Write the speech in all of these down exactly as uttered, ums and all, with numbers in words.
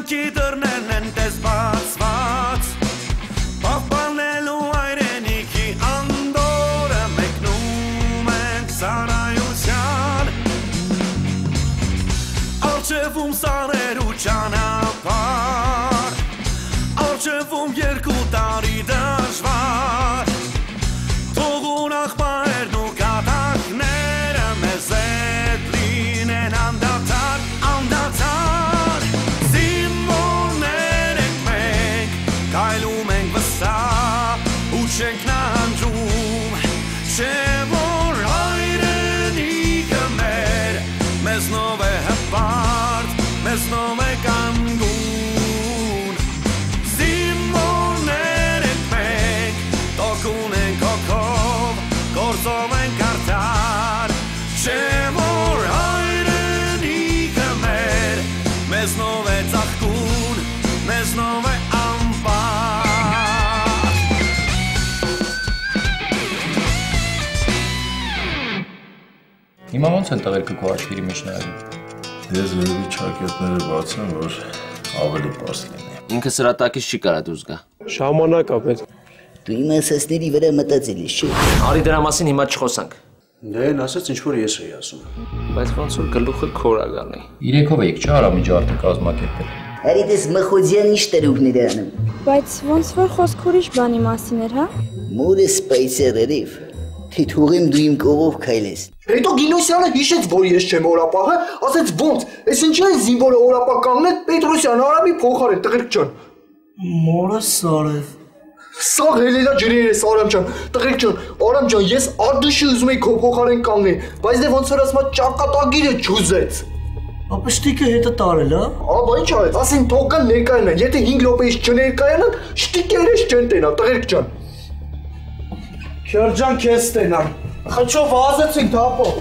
Կյանքի դռներն են տես բացված Պահպանելու հայրենիքի անդորը մեկնում ենք ծառայության Առջևում սարեր ու ճանապարհ Առջևում երկու տարի դժվար Թող ուրախ պահերն ու կատակները մեզ հետ լինեն անդադար, անդադար Զինվորներ ենք մենք, կայլում ենք վստահ ու չենք նահանջում Չէ որ հայրենիքը մեր մեզնով է հպարտ, մեզնով է կանգուն Զինվորներ ենք մենք, տոկուն ենք հոգով, գործով ենք արդար Չէ որ հայրենիքը մեր մեզնով է ծաղկուն, մեզնով է անպար Հիմա ոնց են տղերքը քո աչքերի մեջ նայում Ես երևի ճակերտները բացեմ, որ ավելի պարզ լինի Ինքը սրատակից չի կարա դուրս գա Ժամանակ ա պետք Դու իմ ասածների վրա մտածել ես, չէ՞։ Արի դրա մասին հիմա չխոսանք Դե են ասաց ինչ որ ես էի ասում Բայց ոնց որ գլուխը քորա գալի Իրեքով եք չէ Արամի ջարդը կազմակերպել Արի դες Մխոդյան ինչ տրուկները անում։ Բայց ոնց որ խոսք ուրիշ բանի մասին էր, հա։ Մորս պայծերերիվ։ Թե թողեմ դու իմ կողով քայլես։ Հետո Գինոսյանը հիշեց, որ ես չեմ օրապահը, ասեց ոնց, ես ինչ է զինվորը օրապահ կանգնել Պետրոսյանը Արամի փոխարեն տղերք ջան։ Մորս Սարև։ Սաղ հելելա ջրեր ես Արամ ջան, տղերք ջան, Արամ ջան, ես արդուշի ուզում եի քո փոխարեն կանգնել, բայց դե ոնց որ ասма ճակատագիրը ջուզեց։ Ապշտիկը հետը տարել, հա։ Աբա ինչ արեց, ասին թող կան ներկայանան, եթե հինգ րոպեից չներկայանան, շտիկերես չեն տենա, տղերք ջան։ Քերջան քեզ տենամ։ Խչով վազեցինք թափով։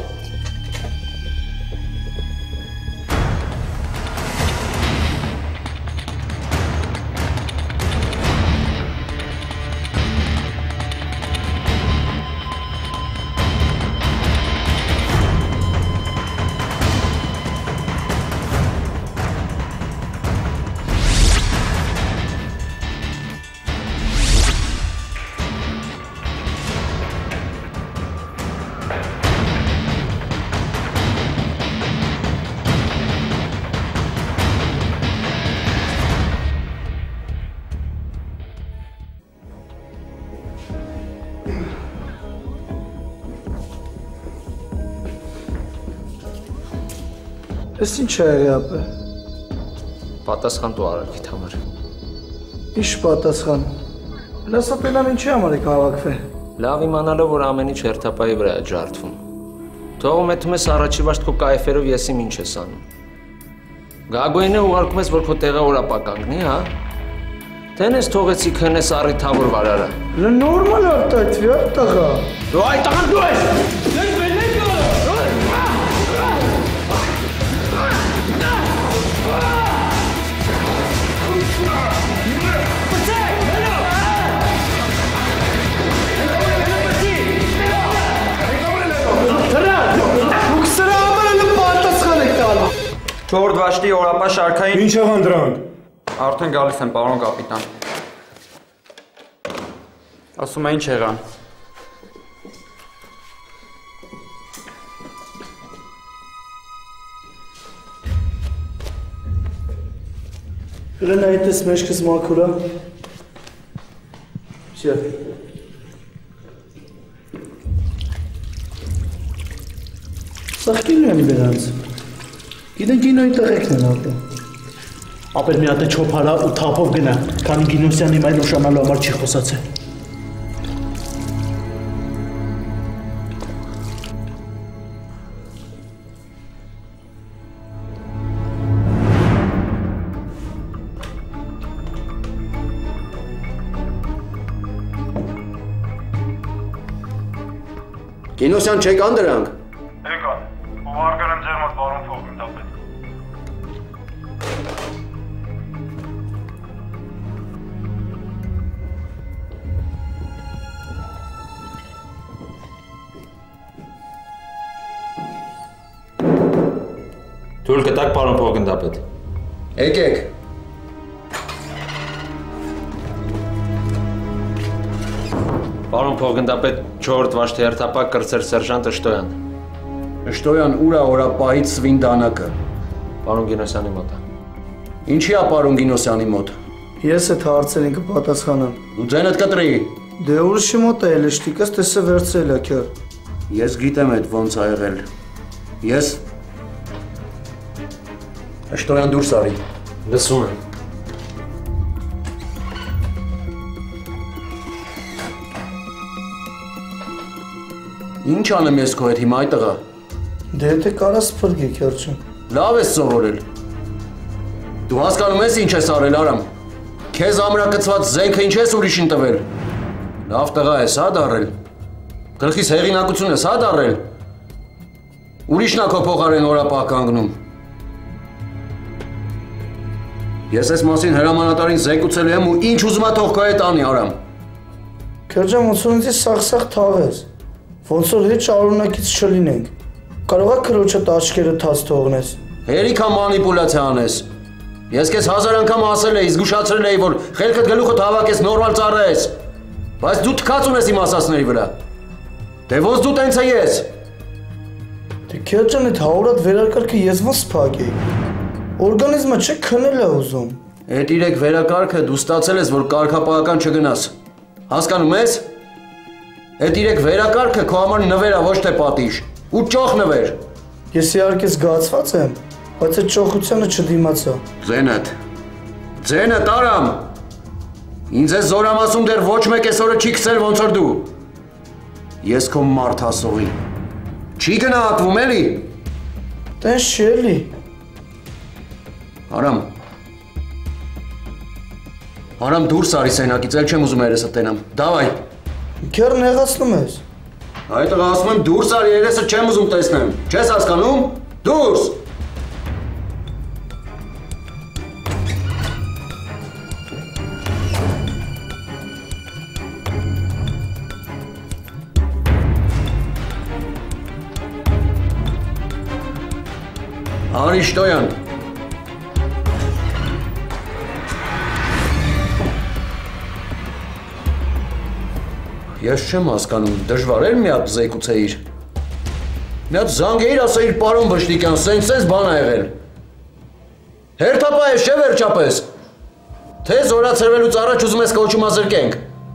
Ես ինչ է ապը։ Պատասխան դու Արարքիդ համար Ինչ պատասխան։ Լասապելան ինչի համար եք հավաքվել։ Լավ իմանալով որ ամեն ինչ հերթապայի վրա է ջարդվում Թողում եթում ես առաջի վաշտ քո կայֆերով ես իմ ինչ ես անում Գագոյինը ուղարկում ես որ քո տեղը օրապա կանգնի, հա Դեն ես թողեցի քնես առի թավոր վարարը Նորմալ արտայթվի, այ տղա։ Դու այ տղան դու ես Չորդ վաշտի օրապա շարքային Ինչ եղան դրանք։ Արդեն գալիս են, պարոն կապիտան։ Ասում է ինչ եղան։ Հրեն այդ ես մեջքս մաքուրա։ Չէ։ Սաղկիլու եմ բերանց։ Գիտեն գինոյի տղեկն են ապը։ Ապեր մի հատ է չոփ արա ու թափով գնա, քանի Գինոսյանի մայր ուշանալու համար չի խոսացել։ Գինոսյան չեկան դրանք։ Եկան, ուղարկել եմ ձեր մոտ պարոն փոխգնդապետ։ Թույլ կտակ պարոն փոխգնդապետ։ Եկեք։ Պարոն փոխգնդապետ չորրորդ վաշտերթապակ կրծեր սերժանտ Շտոյան։ Շտոյան ուրա օրապահից Սվինդանակը։ Պարոն Գինոսյանի մոտ է։ Ինչի է պարոն Գինոսյանի մոտ։ Ես այդ հարցերին կպատասխանեմ։ Դու ձենդ կտրի։ Դե ուրիշի մոտ է էլի շտիկս տեսը վերցրել է քյոր։ Ես գիտեմ այդ ոնց ա եղել։ Ես Շտոյան դուրս արի։ Լսում եմ։ Ինչ անեմ ես քո հետ հիմա այդ տղա։ Դե եթե կարաս փրկի քյորջը։ Լավ ես սովորել։ Դու հասկանում ես ինչ ես արել Արամ։ Քեզ ամրակցված զենքը ինչ ես ուրիշին տվել։ Լավ տղա ես, հա դառել։ Գլխիս հեղինակություն ես, հա դառել։ Ուրիշն ա քո փոխարեն օրապահ կանգնում։ Ես այս մասին հրամանատարին զեկուցել եմ ու ինչ ուզում ա թող քո հետ անի Արամ։ Քյորջը ոնց որ ինձ սաղ-սաղ թաղես։ Ոնց որ հետ շարունակից չլինենք։ Կարող ա քրոջդ աչքերը թաց թողնես։ Հերիքա մանիպուլյացիա անես։ Ես քեզ հազար անգամ ասել էի, զգուշացրել էի, որ խելքդ գլուխդ հավաքես, նորմալ ծառայես։ Բայց դու թքած ունես իմ ասածների վրա։ Դե ոնց դու տենց ես։ Դե քյոջան այդ հավորատ վերակարգը ես ոնց սփակեի։ Օրգանիզմը չէ քնել է ուզում։ Այդ իրեք վերակարգը դու ստացել ես, որ կարգապահական չգնաս։ Հասկանում ես։ Այդ իրեք վերակարգը քո համար նվեր է, ոչ թե պատիժ։ Ու ճոխ նվեր։ Ես իհարկե զգացված եմ, բայց այդ ճոխությանը չդիմացա։ Ձենդ։ Ձենդ Արամ։ Ինձ է զորամասում դեռ ոչ մեկ այսօրը չի քսել ոնց որ դու։ Ես քո մարդ հասողի։ Չի գնահատվում էլի։ Տես չի էլի։ Արամ։ Արամ դուրս արի սենակից, էլ չեմ ուզում երեսը տենամ։ Դավայ։ Քեր նեղացնում ես։ Այդ տղա ասում եմ դուրս արի երեսը չեմ ուզում տեսնեմ։ Չես հասկանում։ Դուրս։ Արի Շտոյան։ Ես չեմ հասկանում, դժվար էր մի հատ զեկուցեիր։ Մի հատ զանգեիր ասեիր պարոն Վշտիկյան, սենց-սենց բան ա եղել։ Հերթապահ ես չէ վերջապես։ Թե զորացրվելուց առաջ ուզում ես կոչում ազրկենք։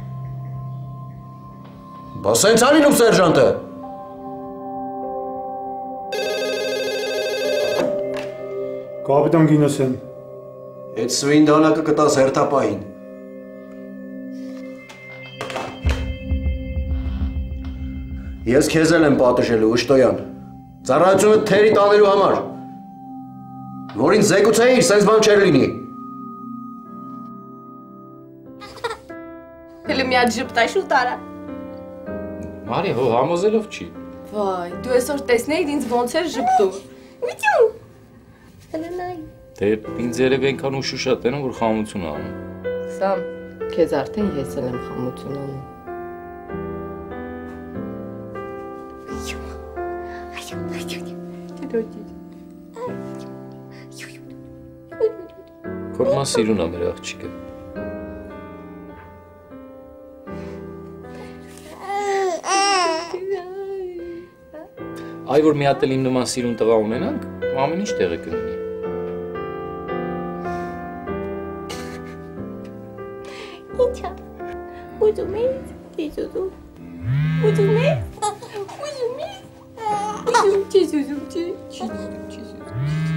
Բա սենց ա լինում սերժանտը։ Կապիտան Գինոսյան։ Այդ Սվինդանակը կտաս հերթապահին։ Ես քեզ էլ եմ պատժելու, Շտոյան։ Ծառայությունը թերի տանելու համար։ Որ ինձ զեկուցեիր, սենց բան չէր լինի։ Հələ մի հատ ժպտա շուտ արա։ Մարի, հո համոզելով չի։ Վայ, դու այսօր տեսնեիր ինձ ոնց էր ժպտում։ Միտյու։ Հələ նայ։ Դե ինձ երևի այնքան ուշ շատ են, որ խամություն անում։ Սամ, քեզ արդեն ես էլ եմ խամություն անում։ Քորման սիրուն է մեր աղջիկը։ Այ որ մի հատ էլ իմ նման սիրուն տղա ունենանք, ամեն ինչ տեղը կլինի։ Ինչա։ Ուզում ես, ես ուզում։ Ուզում ես, ուզում ես։ Ուզում, չես ուզում, չես ուզում։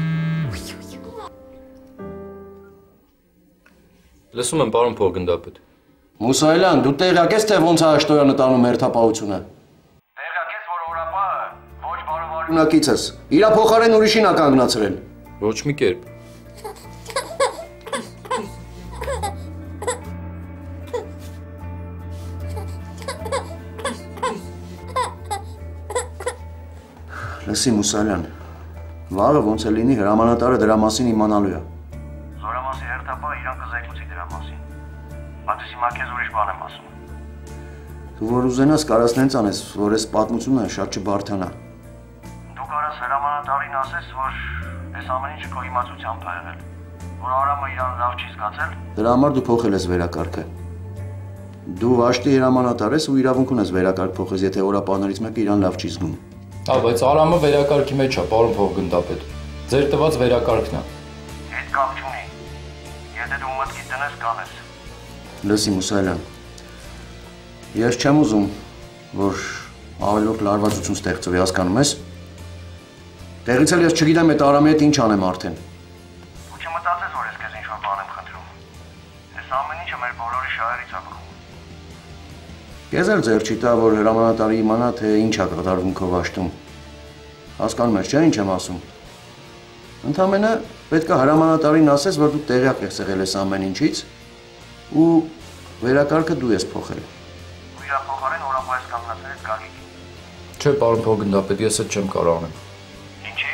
Լսում եմ, պարոն փոխգնդապետ։ Մուսայելյան, դու տեղյակ ես, թե ոնց ա Շտոյանը տանում հերթապահությունը։ Տեղյակ ես, որ օրապահը ոչ բարոյական Ունակիցս, իրա փոխարեն ուրիշին ա կանգնացրել։ Ոչ մի կերպ։ Լսի Մուսալյան, վաղը ոնց է լինի հրամանատարը դրա մասին իմանալու է։ Զորամասի հերթապահը իրան կզեկուցի դրա մասին։ Բայց հիմա քեզ ուրիշ բան եմ ասում։ Դու որ ուզենաս կարաս նենց անես, որ այս պատմությունը շատ չբարդանա։ Դու կարաս հրամանատարին ասես, որ այս ամեն ինչը քո իմացությամբ ա եղել, որ Արամը իրան լավ չի զգացել։ Դրա համար դու փոխել ես վերակարգը։ Դու Վաշտի հրամանատար ես ու իրավունք ունես վերակարգ փոխես, եթե օրապահներից մեկը իրան լավ չի զգում։ Հա, բայց Արամը վերակարգի մեջ է, պարոն փոխգնդապետ։ Ձեր տված վերակարգն է։ Հետ կապ չունի։ Եթե դու մտքից տնես, կանես։ Լսի Մուսայելյան, ես չեմ ուզում, որ ավելորդ լարվածություն ստեղծվի, հասկանում ես։ Տեղից էլ ես չգիտեմ այդ Արամի հետ ինչ անեմ արդեն։ Ու չմտածես, որ ես քեզ ինչ-որ բան եմ խնդրում։ Այս ամեն ինչը մեր բոլորի շահերից է բխում։ Ես էլ ձեր չի տա, որ հրամանատարը իմանա, թե ինչ է կատարվում քո Վաշտում։ Հասկանում ես, չէ՞ ինչ եմ ասում։ Ընդամենը պետք է հրամանատարին ասես, որ դու տեղյակ ես եղել ես ամեն ինչից ու վերակարգը դու ես փոխել։ Ու իրա փոխարեն օրապահես կանգնացել ես Գագիկին։ Չէ, պարոն փոխգնդապետ, ես այդ չեմ կարող անել։ Ինչի՞։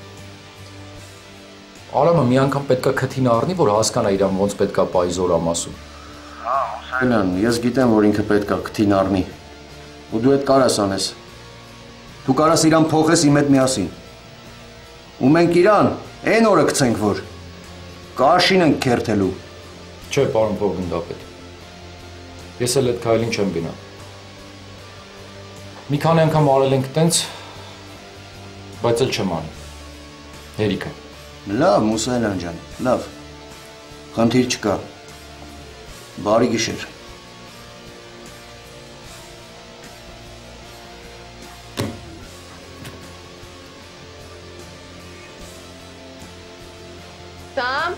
Արամը մի անգամ պետք է քթին առնի, որ հասկանա իրան ոնց պետք է պայի զորամ ասում։ Հա, Մուսայելյան, ես գիտեմ, որ ինքը պետք է քթին առնի։ Ու դու այդ կարաս անես։ Դու կարաս իրան փոխես իմ հետ միասին։ Ու մենք իրան այն օրը գցենք, որ կաշին ենք քերթելու։ Չէ, պարոն փոխգնդապետ։ Ես էլ այդ քայլին չեմ գնա։ Մի քանի անգամ արել ենք տենց, բայց էլ չեմ անի։ Հերիքը։ Լավ, Մուսայելյան ջան, լավ։ Խնդիր չկա։ Բարի գիշեր։ Տամ։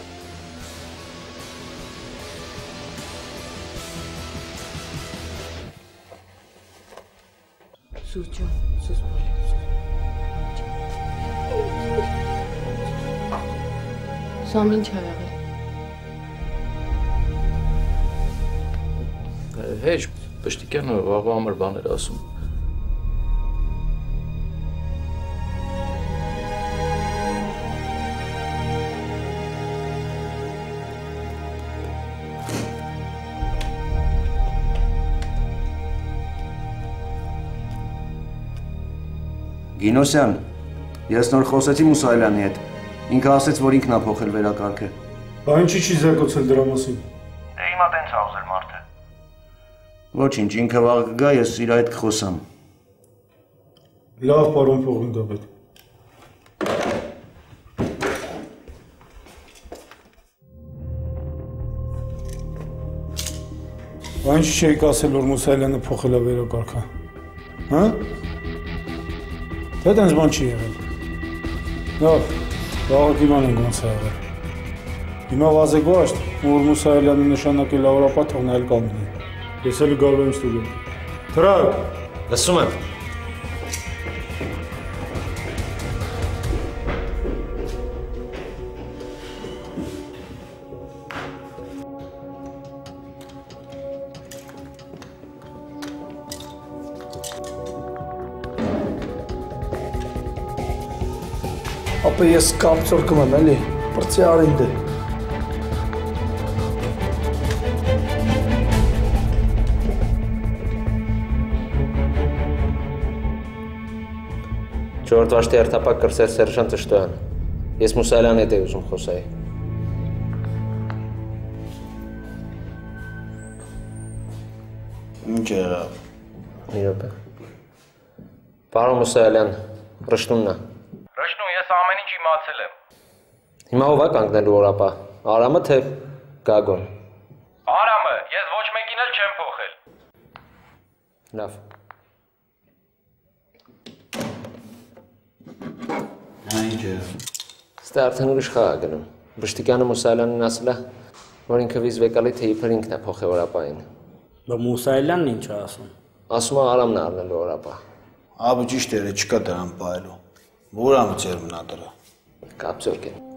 Սուջա, սուս բարի։ Սամ ինչ ա եղել։ Հեչ, Պշտիկյանը վաղվա համար բաներ ասում։ Գինոսյան, ես նոր խոսեցի Մուսայելյանի հետ։ Ինքը ասեց, որ ինքն է փոխել վերակարգը։ Բա ինչի՞ չի զեկուցել դրա մասին։ Դե հիմա տենց ա ուզել մարդը։ Ոչինչ, ինքը վաղ կգա, ես իր հետ կխոսամ։ Լավ, պարոն փոխգնդապետ։ Բա ինչ չէիք ասել, որ Մուսայելյանը փոխել է վերակարգը։ Հա՞։ Թե տենց բան չի եղել։ Լավ, վաղը կիմանենք ոնց է եղել։ Հիմա վազեք Վաշտ, որ Մուսայելյանը նշանակել է օրապահ, թող նա էլ կանգնի։ Ես էլ գալու եմ ստուդիա։ Թրակ։ Լսում եմ։ Ապա ես կապցորկում եմ, էլի, պրծի արինդը։ Չորրորդ Վաշտի հերթապակ կրսեր Սերժանտ Տշտոյան։ Ես Մուսայելյանի հետ էի ուզում խոսայի։ Ինչ եղավ։ Մի րոպե։ Պարոն Մուսայելյան, Ռշտունն է։ Ռշտուն, ես ամեն ինչ իմացել եմ։ Հիմա ով է կանգնելու օրապահ։ Արամը թե Գագոն։ Արամը, ես ոչ մեկին էլ չեմ փոխել։ Լավ։ Հա ինչ է։ Ստե արդեն ուրիշ խաղ է գնում։ Բշտիկյանը Մուսայելյանին ասել է, որ ինքը վիզ վեկալի թե իբր ինքն է փոխել օրապահին։ Բա Մուսայելյանն ինչ է ասում։ Ասում է Արամն է առնելու օրապահ։ Աբը ճիշտ է, չկա դրան պահելու։ Որամը ծեր մնա դրա։ Կապցորկ է։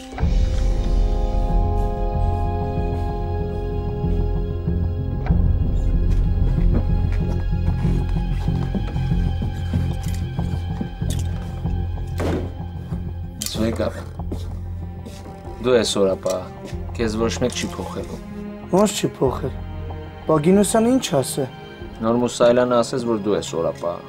Եկավ։ Դու ես օրապահ, քեզ ոչ մեկ չի փոխելու։ Ոնց չի փոխել։ Բա Գինոսյանը ինչ ասե։ Նոր Մուսայելյանը ասես, որ դու ես օրապահ։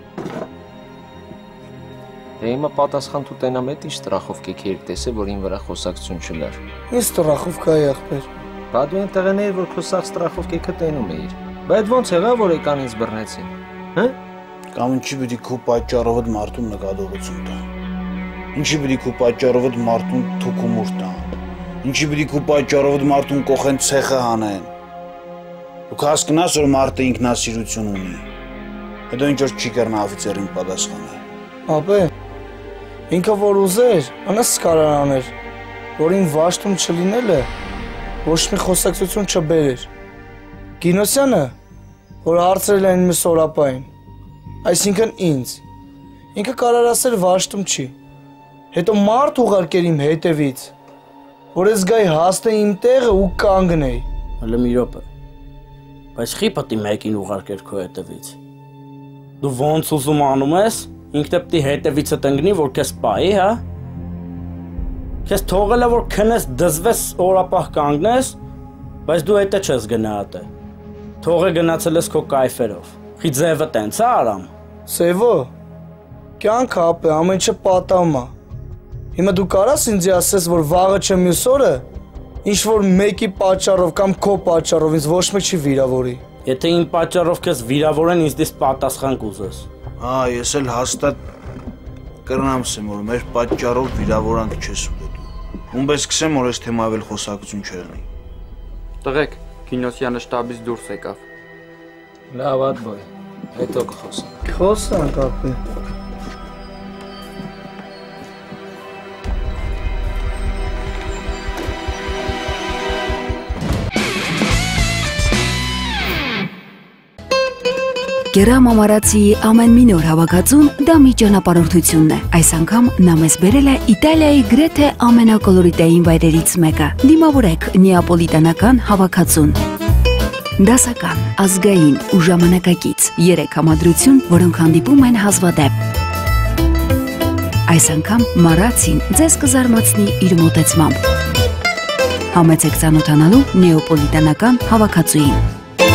Դե հիմա պատասխան դու տենամ էդ ինչ տրախով կեքեր տեսե, որ ին վրա խոսակցություն չլար։ Ես տրախով կայ ախպեր։ Բա դու այն տեղն էիր, որ քո սաղ տրախով կեքը տենում էիր։ Բայց ոնց եղավ, որ եկան ինձ բռնեցին, հա? Կամ ինչի պիտի քո պատճառով այդ մարդուն նկատողություն տան։ Ինչի պիտի քո պատճառով այդ մարդուն թուքումուր տան։ Ինչի պիտի քո պատճառով այդ մարդուն կողեն ցեխը հանեն։ Դուք հասկնաս, որ մարդը ինքնասիրություն ունի։ Հետո ինչ որ չի կրնա օֆիցերին պատասխանել։ Ապե, ինքը որ ուզեր, անաս կարար աներ, որ ին վաշտում չլինելը ոչ մի խոսակցություն չբերեր։ Գինոսյանը, որ հարցրել են մի սորապային, այսինքն ինձ, ինքը կարար ասել վաշտում չի, հետո մարդ ուղարկեր իմ հետևից, որ ես գայի հասնեի իմ տեղը ու կանգնեի։ Հələ մի րոպե, բայց խի պտի մեկին ուղարկեր քո հետևից։ Դու ոնց ուզում անում ես, ինքն պտի հետևիցդ ընկնի, որ քեզ պայի, հա? Քեզ թողել է, որ քնես, դզվես, օրապահ կանգնես, բայց դու հետը չես գնահատե։ Թողը գնացել ես քո կայֆերով։ Խի ձևը տենց է արամ։ Սևո, կյանքը ապե, ամեն ինչը պատամ է։ Հիմա դու կարաս ինձ ասես, որ վաղը չէ մյուս օրը, ինչ որ մեկի պատճառով կամ քո պատճառով ինձ ոչ մեկ չի վիրավորի։ Եթե իմ պատճառով քեզ վիրավորեն, ինձ դից պատասխան կուզես։ Հա, ես էլ հաստատ կրնամ սեմ, որ մեր պատճառով վիրավորանք չես ուտելու։ Ումպես կսեմ, որ ես թեմավել խոսակցություն չեղնի։ Տղեկ, Գինոսյանը շտաբից դուրս եկավ։ Լավ, ադբոյ, հետո կխոսանք։ Խոսանք, ապե։ Գերամ ամարացիի ամեն մի նոր հավաքածուն դա մի ճանապարհորդությունն է։ Այս անգամ նա մեզ բերել է Իտալիայի գրեթե ամենակոլորիտային վայրերից մեկը։ Դիմավորեք նեապոլիտանական հավաքածուն։ Դասական, ազգային ու ժամանակակից երեք համադրություն, որոնք հանդիպում են հազվադեպ։ Այս անգամ Մարացին ձեզ կզարմացնի իր մոտեցմամբ։ Համեցեք ծանոթանալու նեապոլիտանական հավաքածուին։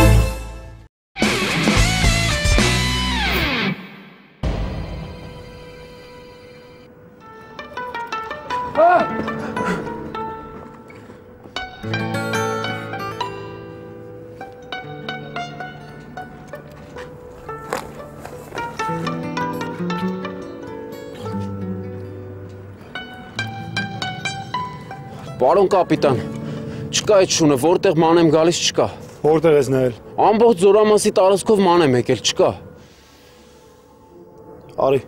Պարոն կապիտան, չկա այդ շունը, որտեղ ման եմ գալիս չկա։ Որտեղ ես նայել։ Ամբողջ Զորամասի տարածքով ման եմ եկել, չկա։ Արի։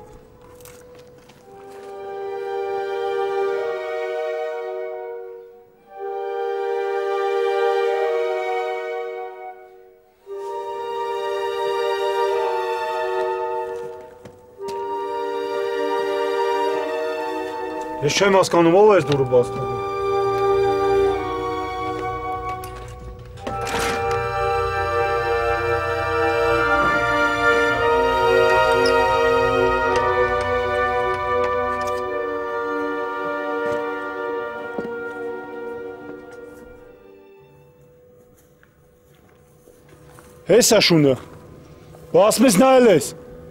Ես չեմ հասկանում, ով ես դուրը բաց տալու։ Հես է շունը, բասմես նայել ես։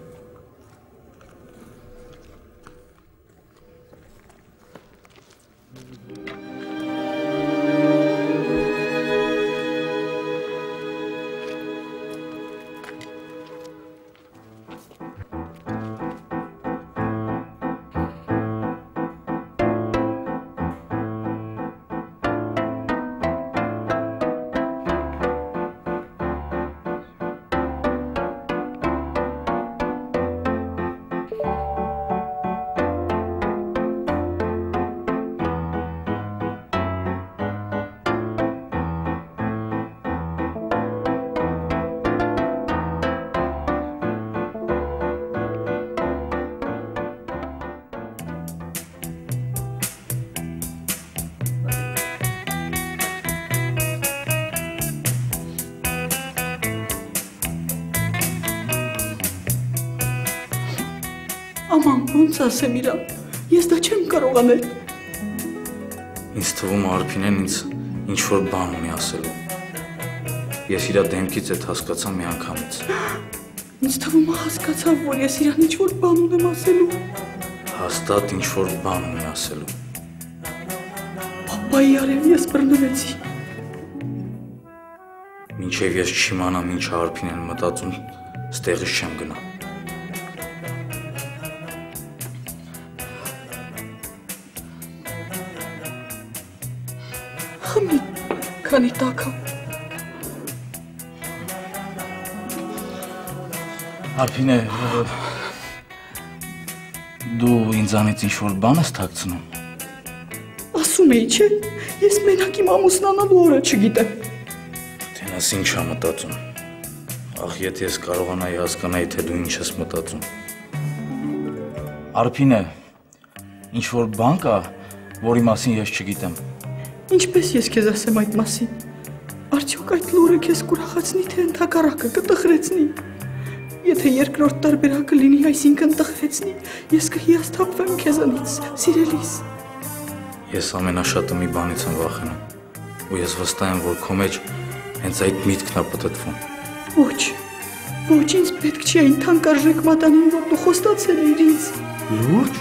Աման, ոնց ասեմ իրան, ես դա չեմ կարող անել։ Ինձ թվում Արփինեն ինձ ինչ-որ բան ունի ասելու։ Ես իրա դեմքից էդ հասկացա մի անգամից։ Ինձ թվում է հասկացավ, որ ես իրան ինչ-որ բան ունեմ ասելու։ Հաստատ ինչ-որ բան ունի ասելու։ Պապայի արև ես բռնվեցի։ Մինչ Մինչև ես չիմանամ ինչ Արփինեն մտածում, ստեղից չեմ գնա։ Խմի, քանի տակա։ Արփինե, դու ինձանից ինչ-որ բան ես թաքցնում։ Ասում էի, չէ, ես մենակ իմ ամուսնանալու օրը չգիտեմ։ Տենաս ինչ ա մտածում։ Ախ, եթե ես կարողանայի հասկանայի, թե դու ինչ ես մտածում։ Արփինե, ինչ-որ բան կա, որի մասին ես չգիտեմ։ Ինչպես ես քեզ ասեմ այդ մասին։ Արդյոք այդ լուրը քեզ կուրախացնի, թե ընդհակառակը կտխրեցնի։ Եթե երկրորդ տարբերակը լինի, այսինքն տխրեցնի, ես կհիասթափվեմ քեզանից, սիրելիս։ Ես ամենաշատը մի բանից եմ վախենում, ու ես վստահ եմ, որ քո մեջ հենց այդ միտքն է պտտվում։ Ոչ, ոչ, ինձ պետք չի այն թանկարժեք մատանին, որ դու խոստացել էիր ինձ։ Լուրջ։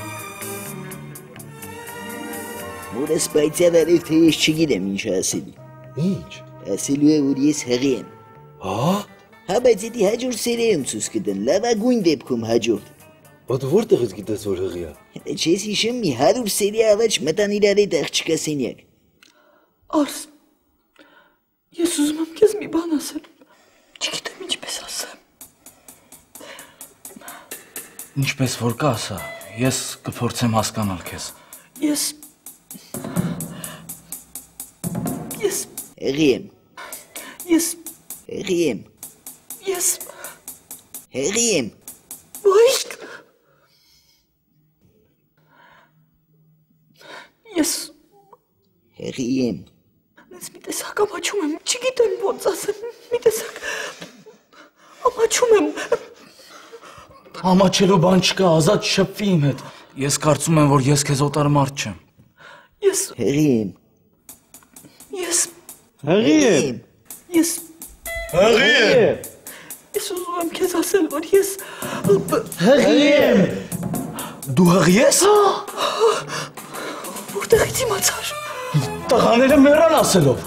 Որս պայծառ արև, թե ես չգիտեմ ինչ ասելի։ Ինչ։ Ասելու է, որ ես հղի եմ։ Հա։ Հա, բայց էդի հաջորդ սերիայում ցույց կտան, լավագույն դեպքում հաջորդ։ Բայց որտեղից գիտես, որ հղի է։ Չես հիշում, մի հարյուր սերիա առաջ մտան իրար հետ աղջկա սենյակ։ Արս, ես ուզում եմ քեզ մի բան ասել, չգիտեմ ինչպես ասեմ։ Ինչպես որ կա ասա, ես կփորձեմ հասկանալ քեզ։ Ես Ես հղի եմ։ Ես հղի եմ։ Ես հղի եմ։ Ոչ։ Ես հղի եմ։ Ես մի տեսակ ամաչում եմ, չգիտեմ ոնց ասեմ, մի տեսակ ամաչում եմ։ Ամաչելու բան չկա, ազատ շփվի իմ հետ։ Ես կարծում եմ, որ ես քեզ օտար մարդ չեմ։ Ես հղի եմ։ Ես հղի եմ։ Ես հղի եմ։ Ես ուզում եմ քեզ ասել, որ ես հղի եմ։ Դու հղի ես։ Որտեղից իմացար։ Տղաները մեռան ասելով։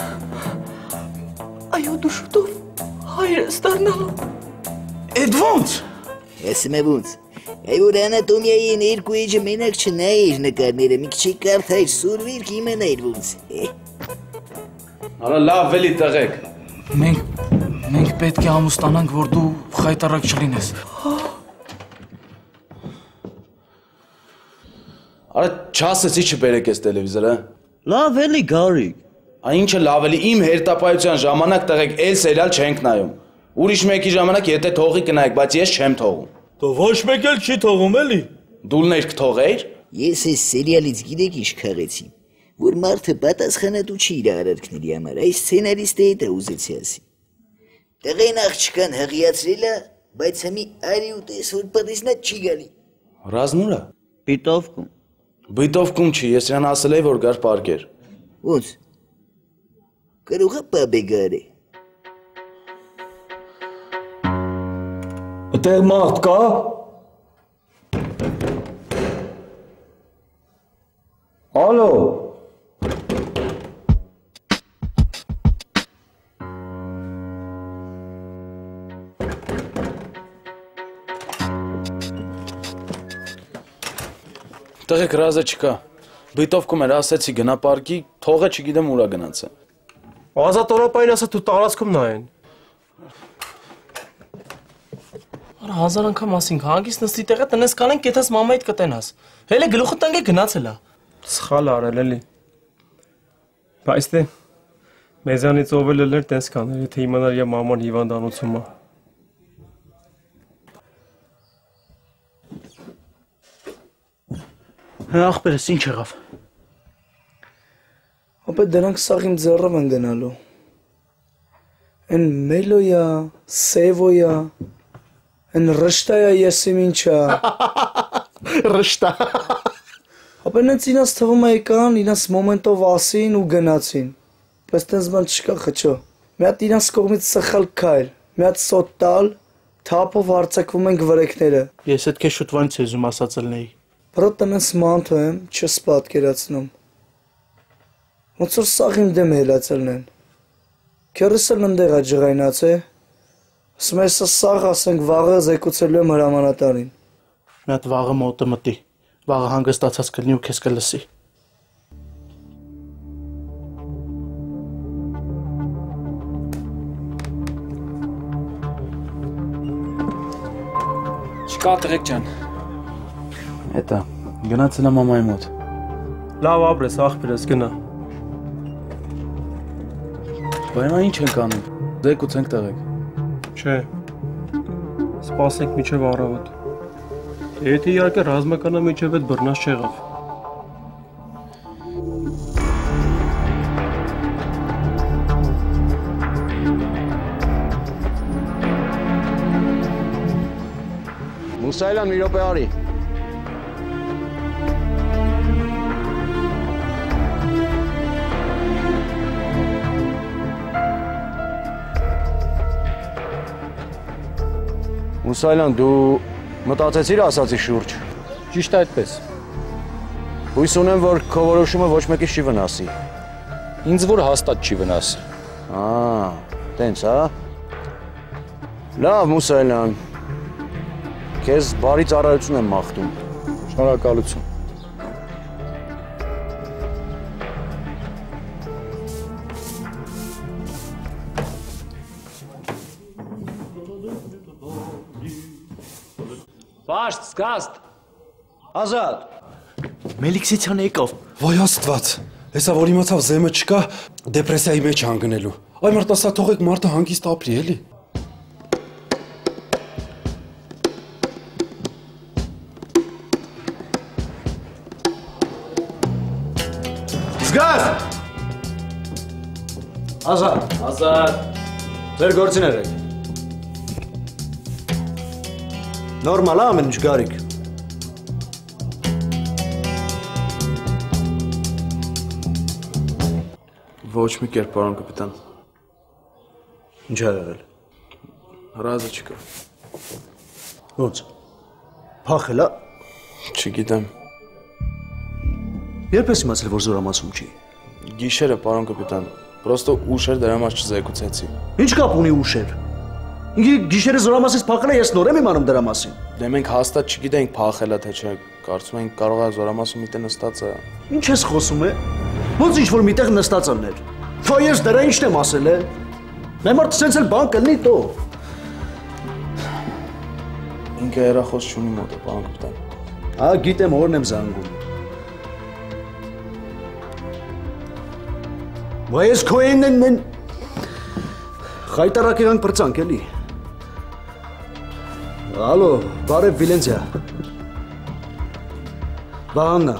Այո, դու շուտով հայրս դառնալու։ Էդ ո՞նց։ Ասում եմ ոնց։ Այ որ անատոմիայի երկու էջը մենակ չնայիր նկարները, մի քիչ կարդայր, սուրվիր կիմանայր ոնց։ Արա լավ էլի տղեկ։ Մենք մենք պետք է ամուսնանանք, որ դու խայտարակ չլինես։ Արա չասեցի չբերեք ես տելևիզորը։ Լավ էլի Գարիկ։ Այն ինչը լավ էլի իմ հերթապահության ժամանակ տղեկ էլ սերիալ չենք նայում։ Ուրիշ մեկի ժամանակ եթե թողի կնայեք, բայց ես չեմ թողում։ Դու ոչ մեկ էլ չի թողում էլի։ Դու ներք թողեիր։ Ես այս սերիալից գիտեք ինչ քաղեցի, որ մարդը պատասխանատու չի իր արարքների համար, այս սցենարիստը հետ է ուզեցի ասի։ Տղեն աղջկան հղիացրել է, բայց հիմի արի ու տես որ պատիսնա չի գալի։ Ռազնուրա։ Բիտովկում։ Բիտովկում չի, ես իրան ասել էի, որ գար պարկեր։ Ոնց։ Կարող է պաբե գարի։ Այդտեղ մարդ կա։ Ալո։ Տղեկ ռազը չկա։ Բիտովկում էր, ասեցի գնա պարկի, թողը չգիտեմ ուրա գնաց է։ Ազատ օրապային ասա դու տարածքում նայեն։ Արա հազար անգամ ասինք, հանգիստ նստի տեղը տնես կանենք, կեթաս մամայիդ կտենաս։ Հելը գլուխը տնկե գնացել է։ Սխալ արել էլի։ Բայց դե մեզանից ով էլ էր տես կաներ, եթե իմանար իր մաման հիվանդանոցում է։ Հա ախպերս ինչ եղավ։ Ապա դրանք սաղ իմ ձեռով են գնալու։ Են մելոյա, սևոյա, են ռշտայա եսիմ ինչա։ Ռշտա։ Ապա նենց ինաս թվում է եկան, ինաս մոմենտով ասին ու գնացին։ Բայց տենց բան չկա խչո։ Մի հատ ինաս կողմից սխալ քայլ, մի հատ սոտ տալ, թափով հարցակվում ենք վրեքները։ Ես այդ քեզ շուտվանից եզում ասածել նեի։ Բրո տնես մանթու եմ, չես պատկերացնում։ Ոնց որ սաղ իմ դեմ հելացելն են։ Քերս էլ ընդեղ է ջղայնած է։ Ասում ես սաղ ասենք վաղը զեկուցելու եմ հրամանատարին։ Մի հատ վաղը մոտը մտի։ Վաղը հանգստացած կլինի ու քեզ կլսի։ Չկա տղեկ ջան։ Հետա, գնացել եմ մամայի մոտ։ Լավ ապրես, աղբերս գնա։ Բայց հիմա ինչ ենք անում։ Զեկուցենք տղեկ։ Չէ։ Սպասենք մինչև առավոտ։ Եթե իհարկե ռազմականը մինչև այդ բռնած չեղավ։ Մուսայելյան մի րոպե արի։ Մուսայելյան, դու մտածեցիր ասացի շուրջ։ Ճիշտ այդպես։ Հույս ունեմ, որ քո որոշումը ոչ մեկից չի վնասի։ Ինձ որ հաստատ չի վնասի։ Ա, տենց, հա։ Լավ, Մուսայելյան։ Քեզ բարի ծառայություն եմ մաղթում։ Շնորհակալություն։ Պաշտ, զգաստ։ Ազատ։ Մելիքսիցյանը եկավ։ Վայ Աստված։ Հեսա որ իմացավ զեմը չկա, դեպրեսիայի մեջ հանգնելու։ Այ մարդ ասա թողեք մարդը հանգիստ ապրի, էլի։ Զգաստ։ Ազատ։ Ազատ։ Ձեր գործիներ եք։ Նորմալ է ամեն ինչ գարիկ։ Ոչ մի կերպ, պարոն կապիտան։ Ինչ ա եղել։ Հրազը չկա։ Ոնց։ Փախել է։ Չգիտեմ։ Երբ ես իմացել, որ զորամասում չի։ Գիշերը, պարոն կապիտան։ Պրոստո ուշ էր, դրա համար չզեկուցեցի։ Ինչ կապ ունի ուշ էր։ Ինքը գիշերը զորամասից փախել է, ես նոր եմ իմանում դրա մասին։ Դե մենք հաստատ չգիտենք փախել է թե չէ, կարծում ենք կարող է զորամասում միտեղ նստած է։ Ինչ ես խոսում է։ Ոնց ինչ որ միտեղ նստած ալներ։ Ֆա ես դրա ինչն եմ ասել է։ Մեր մարդը սենց էլ բան կլինի տո։ Ինքը երախոս չունի մոտը, պարոն կապիտան։ Հա, գիտեմ որն եմ զանգում։ Բայց քոյնն են մեն խայտարակ երանք պրծանք էլի։ Ալո, բարև Վիլենցիա։ Բանա։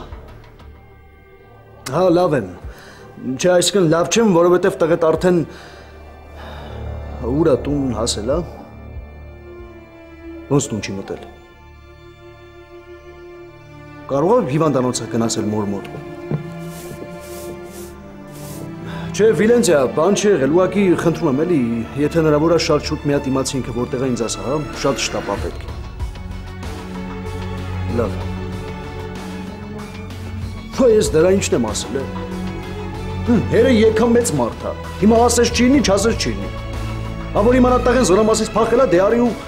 Հա, լավ եմ։ Չէ, այսքան լավ չեմ, որովհետև տղետ արդեն ուրա տուն հասել, հա։ Ոնց տուն չի մտել։ Կարող է հիվանդանոցը գնացել մոր մոտ։ Չէ, Վիլենցիա, բան չի եղել, ուղղակի խնդրում եմ էլի, եթե հնարավոր է շատ շուտ մի հատ իմացի ինքը որտեղ է ինձ ասա, հա, շատ շտապ է պետք։ Լավ։ Հա, ես դրա ինչն եմ ասել, է։ Հերը եկա մեծ մարդ է, հիմա ասես չի լինի, չասես չի լինի։ Հա, որ իմանա տաղեն զորամասից փախել է, դե արի ու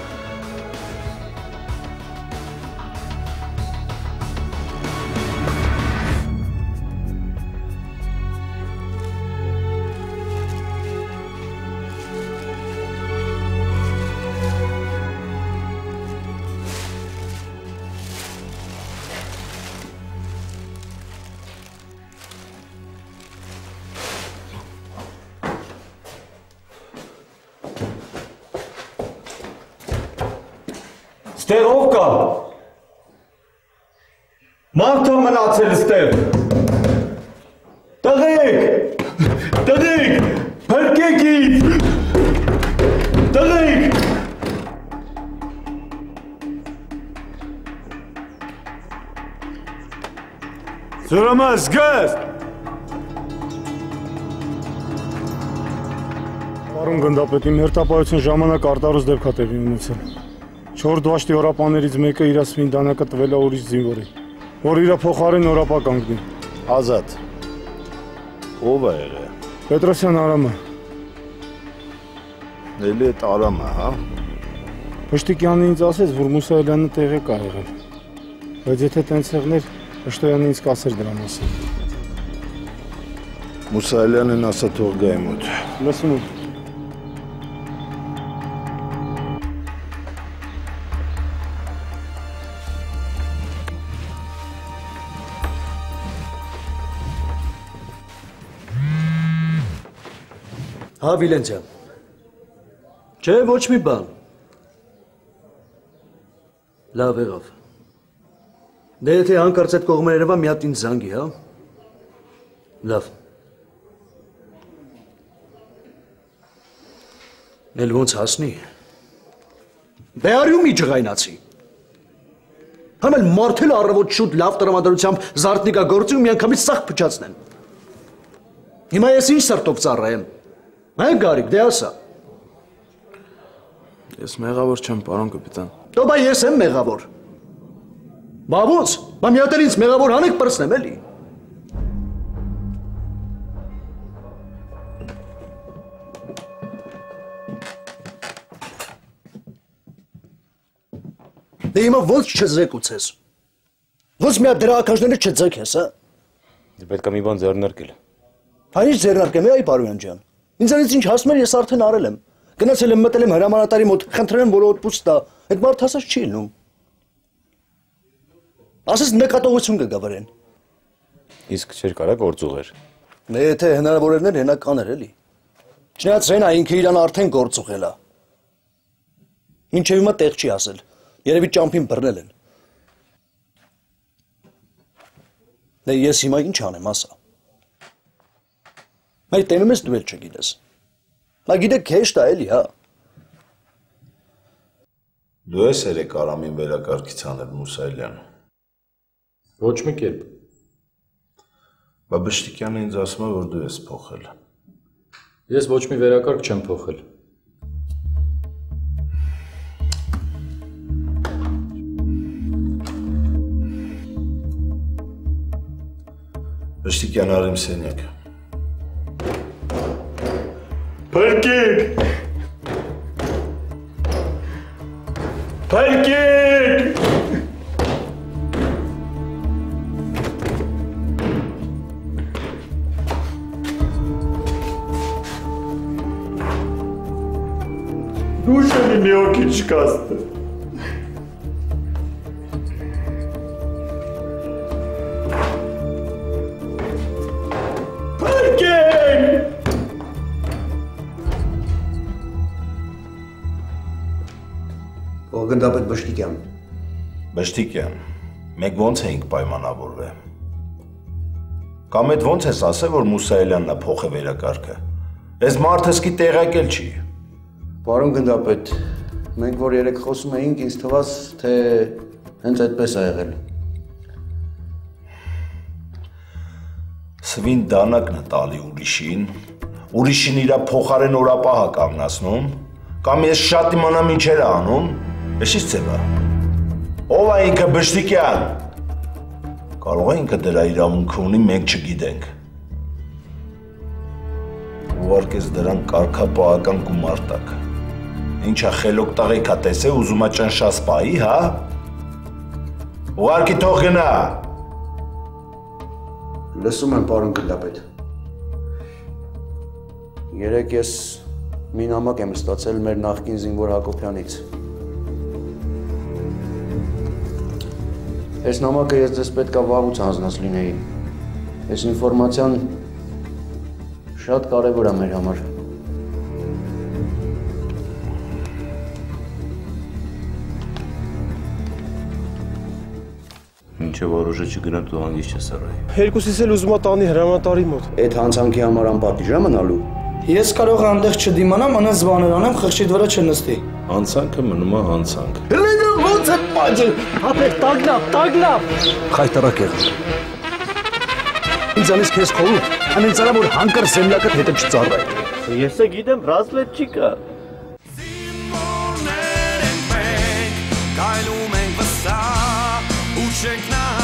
Ստեղ ով կա։ Մարդը մնացել ստեղ։ Տղեկ, տղեկ, փրկեք ինձ։ Տղեկ։ Զորամաս գաս։ Պարոն գնդապետ, իմ հերթապահության ժամանակ արտարոց դեպք է տեղի ունեցել։ Չոր դաշտի օրապաներից մեկը իր ասվին դանակը տվել է ուրիշ զինվորի, որ իր փոխարեն օրապա կանգնի։ Ազատ, ով է եղել։ Պետրոսյան Արամը։ Էլի այդ Արամը, հա։ Պշտիկյանը ինձ ասեց, որ Մուսայելյանը տեղեկ ա եղել։ Բայց եթե տենց եղներ, Պշտոյանը ինձ կասեր դրա մասին։ Մուսայելյանն ասա թող գա իմ մոտ։ Լսում եմ։ Հա, Վիլենցյան։ Չէ, ոչ մի բան։ Լավ եղավ։ Դե եթե հանկարծ այդ կողմը երևա մի հատ ինձ զանգի, հա։ Լավ։ Էլ ոնց հասնի։ Դե արյու մի ջղայնացի։ Համ էլ մարդել առավոտ շուտ լավ տրամադրությամբ զարթնիկա գործի ու միանգամից սաղ փչացնեն։ Հիմա ես ինչ սրտով ծառայեմ։ Այն Գարիկ, դե ասա։ Ես մեղավոր չեմ, պարոն կապիտան։ Դո բա ես եմ մեղավոր։ Բա ոնց, բա մի հատ էլ ինձ մեղավոր հանեք պրծնեմ էլի։ Դե հիմա ոնց չզեկուցես։ Ոնց մի հատ դրա ակաշները չձգես, հա։ Պետք է մի բան ձեռնարկել։ Հայ ինչ ձեռնարկեմ, այ պարոն ջան։ Ինձանից ինչ հասնում էր, ես արդեն արել եմ։ Գնացել եմ մտել եմ հրամանատարի մոտ, խնդրել եմ, որ օդպուց տա։ Այդ մարդ հասած չի լինում։ Ասես նկատողություն կգա վրեն։ Իսկ չէր կարա գործուղեր։ Դե եթե հնարավոր էր, հենական էր էլի։ Չնայած Ռենա ինքը իրան արդեն գործուղել է։ Մինչև հիմա տեղ չի ասել։ Երևի ճամփին բռնել են։ Դե ես հիմա ինչ անեմ, ասա։ Այդ տենում ես դու էլ չգիտես։ Նա գիտեք հեշտ է էլի, հա։ Դու ես երեք Արամին վերակարգից անել Մուսայելյան։ Ոչ մի կերպ։ Բա Բշտիկյանը ինձ ասում է, որ դու ես փոխել։ Ես ոչ մի վերակարգ չեմ փոխել։ Բշտիկյան արիմ սենյակը։ Փրկեք։ Փրկեք։ Դուշը լինի օքի չկաստը։ Գնդապետ Բշտիկյան։ Բշտիկյան, մենք ոնց էինք պայմանավորվել։ Կամ այդ ոնց ես ասել, որ Մուսայելյանն է փոխե վերակարգը։ Այս մարդը սկի տեղակել չի։ Պարոն գնդապետ, մենք որ երեք խոսում էինք, ինձ թվաց, թե հենց այդպես է եղել։ Սվին դանակն է տալի ուրիշին, ուրիշին իրա փոխարեն օրապահ է կանգնացնում, կամ ես շատ իմանամ ինչեր է անում։ Էշից ձևա։ Ով է ինքը Բշտիկյան։ Կարող է ինքը դրա իրավունքը ունի, մենք չգիտենք։ Ուղարկես դրան կարգապահական գումարտակ։ Ինչա խելոք տղեկ է տեսե, ուզում է ճնշա սպայի, հա։ Ուղարկի թող գնա։ Լսում եմ, պարոն գնդապետ։ Երեք ես մի նամակ եմ ստացել մեր նախկին զինվոր Հակոբյանից։ Այս նամակը ես ձեզ պետք է վաղուց հանձնած լինեի։ Այս ինֆորմացիան շատ կարևոր է մեր համար։ Մինչև որոշը չգնա դու հանգիստ չես առայի։ Երկուսիս էլ ուզում ա տանի հրամանատարի մոտ։ Այդ հանցանքի համար անպատիժ է մնալու։ Ես կարող եմ այնտեղ չդիմանամ, անց բաներ անեմ, խղճիդ վրա չնստի։ Հանցանքը մնում է հանցանք։ Ոնց է պատճել։ Հապեր տագնապ, տագնապ։ Խայտարակ եղավ։ Ինձանից քեզ խորհուրդ, անենցանա որ հանկարծ զեմլակը հետը չծառայի։ Ես է գիտեմ, ռազմետ չի կա։ Կայլում ենք վստահ ու չենք նա